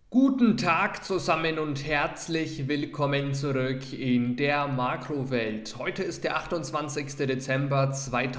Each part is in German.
Guten Tag zusammen und herzlich willkommen zurück in der Makrowelt. Heute ist der 28. Dezember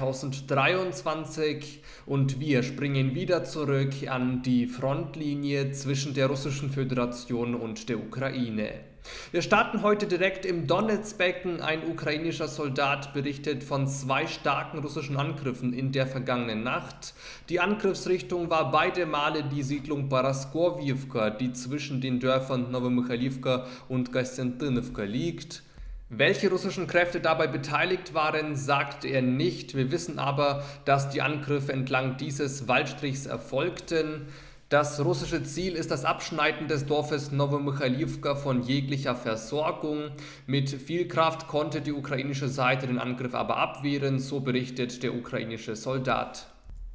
2023 und wir springen wieder zurück an die Frontlinie zwischen der Russischen Föderation und der Ukraine. Wir starten heute direkt im Donezbecken. Ein ukrainischer Soldat berichtet von 2 starken russischen Angriffen in der vergangenen Nacht. Die Angriffsrichtung war beide Male die Siedlung Paraskowivka, die zwischen den Dörfern Novomichalivka und Kostyantinivka liegt. Welche russischen Kräfte dabei beteiligt waren, sagt er nicht. Wir wissen aber, dass die Angriffe entlang dieses Waldstrichs erfolgten. Das russische Ziel ist das Abschneiden des Dorfes Novomichalivka von jeglicher Versorgung. Mit viel Kraft konnte die ukrainische Seite den Angriff aber abwehren, so berichtet der ukrainische Soldat.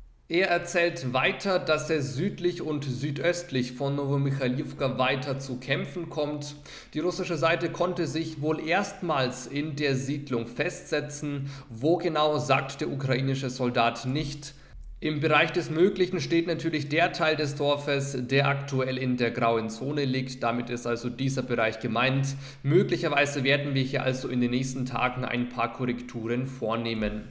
Er erzählt weiter, dass es südlich und südöstlich von Novomichalivka weiter zu Kämpfen kommt. Die russische Seite konnte sich wohl erstmals in der Siedlung festsetzen. Wo genau, sagt der ukrainische Soldat nicht. Im Bereich des Möglichen steht natürlich der Teil des Dorfes, der aktuell in der grauen Zone liegt. Damit ist also dieser Bereich gemeint. Möglicherweise werden wir hier also in den nächsten Tagen ein paar Korrekturen vornehmen.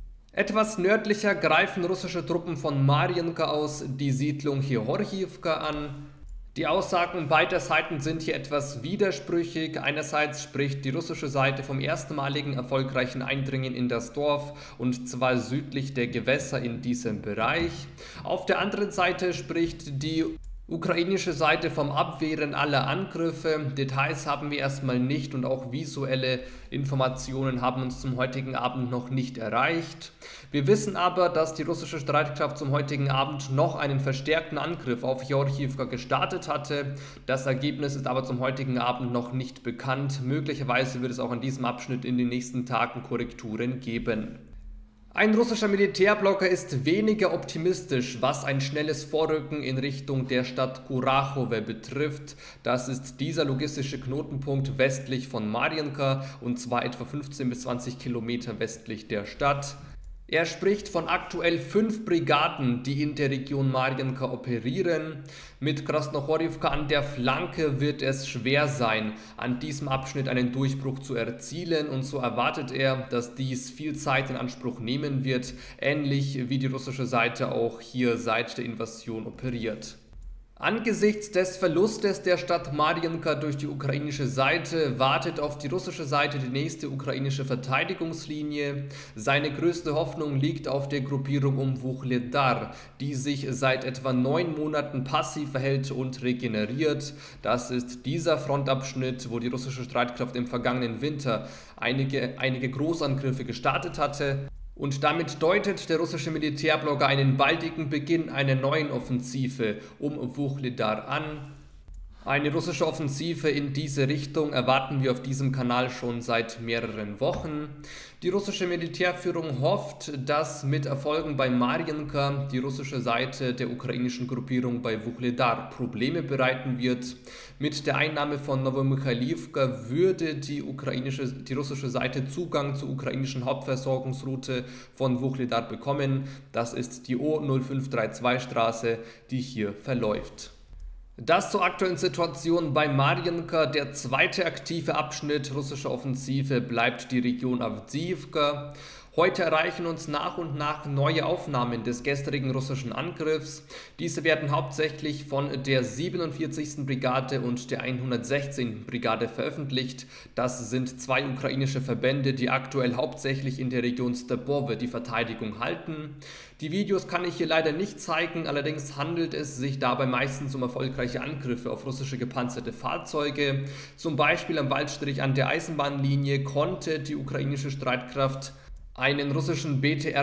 Etwas nördlicher greifen russische Truppen von Marienka aus die Siedlung Georgiivka an. Die Aussagen beider Seiten sind hier etwas widersprüchig. Einerseits spricht die russische Seite vom erstmaligen erfolgreichen Eindringen in das Dorf, und zwar südlich der Gewässer in diesem Bereich. Auf der anderen Seite spricht die ukrainische Seite vom Abwehren aller Angriffe. Details haben wir erstmal nicht und auch visuelle Informationen haben uns zum heutigen Abend noch nicht erreicht. Wir wissen aber, dass die russische Streitkraft zum heutigen Abend noch einen verstärkten Angriff auf Georgiivka gestartet hatte. Das Ergebnis ist aber zum heutigen Abend noch nicht bekannt. Möglicherweise wird es auch an diesem Abschnitt in den nächsten Tagen Korrekturen geben. Ein russischer Militärblocker ist weniger optimistisch, was ein schnelles Vorrücken in Richtung der Stadt Kurachowe betrifft. Das ist dieser logistische Knotenpunkt westlich von Marienka, und zwar etwa 15 bis 20 Kilometer westlich der Stadt. Er spricht von aktuell 5 Brigaden, die in der Region Marienka operieren. Mit Krasnochorivka an der Flanke wird es schwer sein, an diesem Abschnitt einen Durchbruch zu erzielen, und so erwartet er, dass dies viel Zeit in Anspruch nehmen wird, ähnlich wie die russische Seite auch hier seit der Invasion operiert. Angesichts des Verlustes der Stadt Marienka durch die ukrainische Seite wartet auf die russische Seite die nächste ukrainische Verteidigungslinie. Seine größte Hoffnung liegt auf der Gruppierung um Wuhledar, die sich seit etwa 9 Monaten passiv verhält und regeneriert. Das ist dieser Frontabschnitt, wo die russische Streitkraft im vergangenen Winter einige Großangriffe gestartet hatte. Und damit deutet der russische Militärblogger einen baldigen Beginn einer neuen Offensive um Wuhledar an. Eine russische Offensive in diese Richtung erwarten wir auf diesem Kanal schon seit mehreren Wochen. Die russische Militärführung hofft, dass mit Erfolgen bei Marienka die russische Seite der ukrainischen Gruppierung bei Wuhledar Probleme bereiten wird. Mit der Einnahme von Novomichalivka würde die russische Seite Zugang zur ukrainischen Hauptversorgungsroute von Wuhledar bekommen. Das ist die O0532-Straße, die hier verläuft. Das zur aktuellen Situation bei Marienka. Der zweite aktive Abschnitt russischer Offensive bleibt die Region Awdijiwka. Heute erreichen uns nach und nach neue Aufnahmen des gestrigen russischen Angriffs. Diese werden hauptsächlich von der 47. Brigade und der 116. Brigade veröffentlicht. Das sind 2 ukrainische Verbände, die aktuell hauptsächlich in der Region Stebowe die Verteidigung halten. Die Videos kann ich hier leider nicht zeigen, allerdings handelt es sich dabei meistens um erfolgreiche Angriffe auf russische gepanzerte Fahrzeuge. Zum Beispiel am Waldstrich an der Eisenbahnlinie konnte die ukrainische Streitkraft einen russischen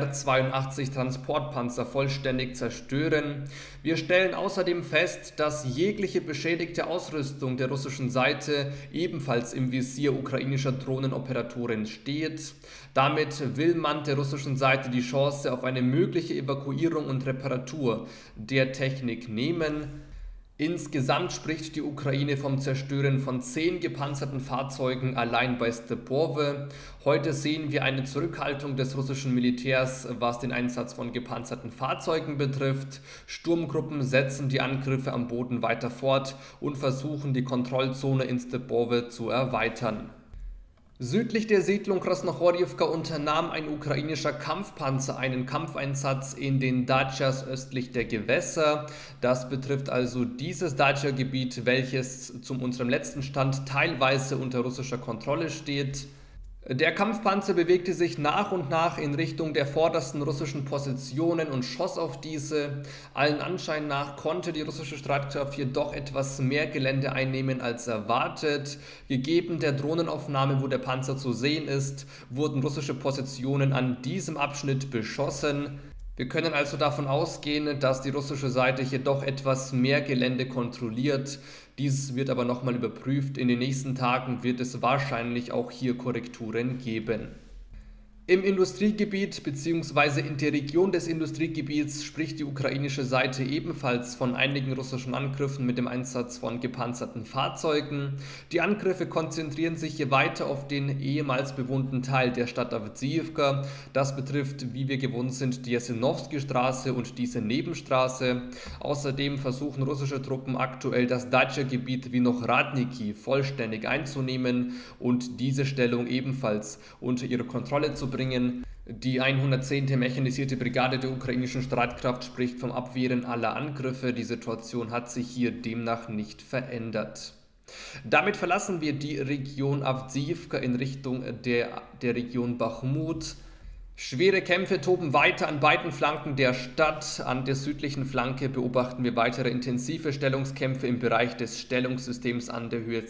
BTR-82 Transportpanzer vollständig zerstören. Wir stellen außerdem fest, dass jegliche beschädigte Ausrüstung der russischen Seite ebenfalls im Visier ukrainischer Drohnenoperatoren steht. Damit will man der russischen Seite die Chance auf eine mögliche Evakuierung und Reparatur der Technik nehmen. Insgesamt spricht die Ukraine vom Zerstören von 10 gepanzerten Fahrzeugen allein bei Stepove. Heute sehen wir eine Zurückhaltung des russischen Militärs, was den Einsatz von gepanzerten Fahrzeugen betrifft. Sturmgruppen setzen die Angriffe am Boden weiter fort und versuchen, die Kontrollzone in Stepove zu erweitern. Südlich der Siedlung Krasnochorjewka unternahm ein ukrainischer Kampfpanzer einen Kampfeinsatz in den Datschas östlich der Gewässer. Das betrifft also dieses Datscha-Gebiet, welches zu unserem letzten Stand teilweise unter russischer Kontrolle steht. Der Kampfpanzer bewegte sich nach und nach in Richtung der vordersten russischen Positionen und schoss auf diese. Allen Anschein nach konnte die russische Streitkraft hier doch etwas mehr Gelände einnehmen als erwartet. Gegeben der Drohnenaufnahme, wo der Panzer zu sehen ist, wurden russische Positionen an diesem Abschnitt beschossen. Wir können also davon ausgehen, dass die russische Seite hier doch etwas mehr Gelände kontrolliert. Dies wird aber nochmal überprüft. In den nächsten Tagen wird es wahrscheinlich auch hier Korrekturen geben. Im Industriegebiet bzw. in der Region des Industriegebiets spricht die ukrainische Seite ebenfalls von einigen russischen Angriffen mit dem Einsatz von gepanzerten Fahrzeugen. Die Angriffe konzentrieren sich hier weiter auf den ehemals bewohnten Teil der Stadt Awdijiwka. Das betrifft, wie wir gewohnt sind, die Jasenowski-Straße und diese Nebenstraße. Außerdem versuchen russische Truppen aktuell das Datscha-Gebiet wie noch Radniki vollständig einzunehmen und diese Stellung ebenfalls unter ihre Kontrolle zu bringen. Die 110. Mechanisierte Brigade der ukrainischen Streitkraft spricht vom Abwehren aller Angriffe. Die Situation hat sich hier demnach nicht verändert. Damit verlassen wir die Region Awdijiwka in Richtung der Region Bachmut. Schwere Kämpfe toben weiter an beiden Flanken der Stadt. An der südlichen Flanke beobachten wir weitere intensive Stellungskämpfe im Bereich des Stellungssystems an der Höhe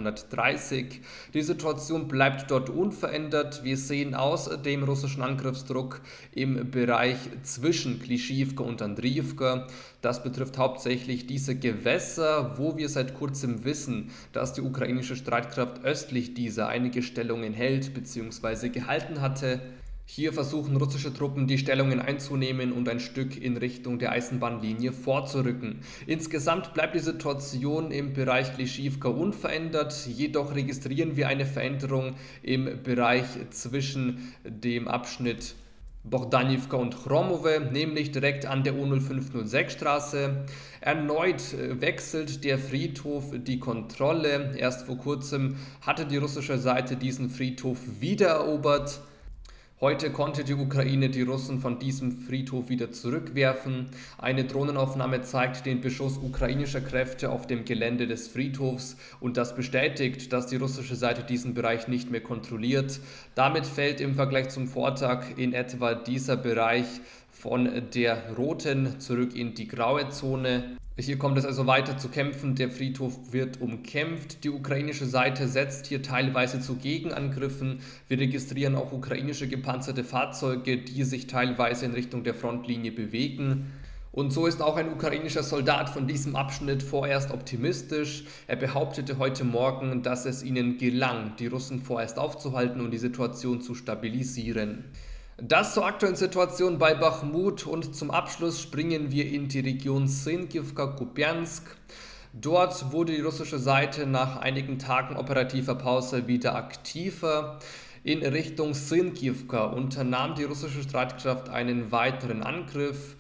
230. Die Situation bleibt dort unverändert. Wir sehen außerdem russischen Angriffsdruck im Bereich zwischen Klishivka und Andriivka. Das betrifft hauptsächlich diese Gewässer, wo wir seit kurzem wissen, dass die ukrainische Streitkraft östlich dieser einige Stellungen hält bzw. gehalten hatte. Hier versuchen russische Truppen, die Stellungen einzunehmen und ein Stück in Richtung der Eisenbahnlinie vorzurücken. Insgesamt bleibt die Situation im Bereich Klishivka unverändert, jedoch registrieren wir eine Veränderung im Bereich zwischen dem Abschnitt Bogdanivka und Chromove, nämlich direkt an der U0506 Straße. Erneut wechselt der Friedhof die Kontrolle. Erst vor kurzem hatte die russische Seite diesen Friedhof wiedererobert. Heute konnte die Ukraine die Russen von diesem Friedhof wieder zurückwerfen. Eine Drohnenaufnahme zeigt den Beschuss ukrainischer Kräfte auf dem Gelände des Friedhofs und das bestätigt, dass die russische Seite diesen Bereich nicht mehr kontrolliert. Damit fällt im Vergleich zum Vortag in etwa dieser Bereich von der roten zurück in die graue Zone. Hier kommt es also weiter zu Kämpfen, der Friedhof wird umkämpft, die ukrainische Seite setzt hier teilweise zu Gegenangriffen, wir registrieren auch ukrainische gepanzerte Fahrzeuge, die sich teilweise in Richtung der Frontlinie bewegen. Und so ist auch ein ukrainischer Soldat von diesem Abschnitt vorerst optimistisch. Er behauptete heute Morgen, dass es ihnen gelang, die Russen vorerst aufzuhalten und die Situation zu stabilisieren. Das zur aktuellen Situation bei Bachmut und zum Abschluss springen wir in die Region Sinkiwka-Kupiansk. Dort wurde die russische Seite nach einigen Tagen operativer Pause wieder aktiver. In Richtung Sinkiwka unternahm die russische Streitkraft einen weiteren Angriff.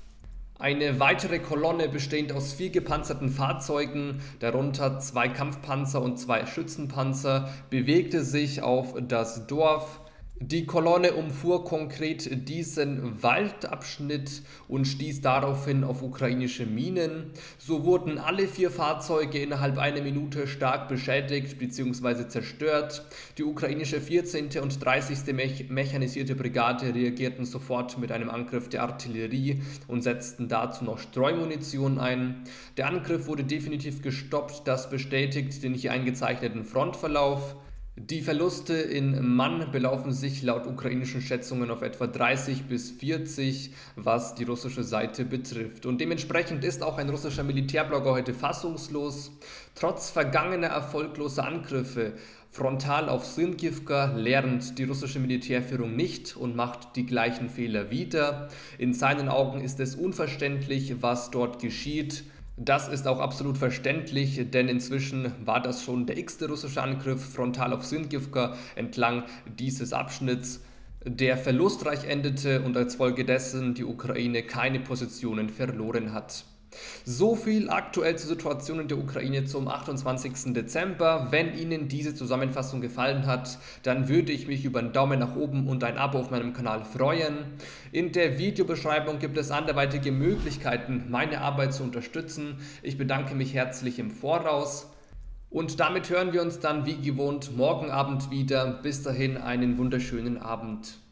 Eine weitere Kolonne bestehend aus 4 gepanzerten Fahrzeugen, darunter 2 Kampfpanzer und 2 Schützenpanzer, bewegte sich auf das Dorf. Die Kolonne umfuhr konkret diesen Waldabschnitt und stieß daraufhin auf ukrainische Minen. So wurden alle 4 Fahrzeuge innerhalb einer Minute stark beschädigt bzw. zerstört. Die ukrainische 14. und 30. Mechanisierte Brigade reagierten sofort mit einem Angriff der Artillerie und setzten dazu noch Streumunition ein. Der Angriff wurde definitiv gestoppt, das bestätigt den hier eingezeichneten Frontverlauf. Die Verluste in Mann belaufen sich laut ukrainischen Schätzungen auf etwa 30 bis 40, was die russische Seite betrifft. Und dementsprechend ist auch ein russischer Militärblogger heute fassungslos. Trotz vergangener erfolgloser Angriffe frontal auf Sinkiwka lernt die russische Militärführung nicht und macht die gleichen Fehler wieder. In seinen Augen ist es unverständlich, was dort geschieht. Das ist auch absolut verständlich, denn inzwischen war das schon der x-te russische Angriff frontal auf Syndivka entlang dieses Abschnitts, der verlustreich endete und als Folge dessen die Ukraine keine Positionen verloren hat. So viel aktuell zur Situation in der Ukraine zum 28. Dezember. Wenn Ihnen diese Zusammenfassung gefallen hat, dann würde ich mich über einen Daumen nach oben und ein Abo auf meinem Kanal freuen. In der Videobeschreibung gibt es anderweitige Möglichkeiten, meine Arbeit zu unterstützen. Ich bedanke mich herzlich im Voraus. Und damit hören wir uns dann wie gewohnt morgen Abend wieder. Bis dahin einen wunderschönen Abend.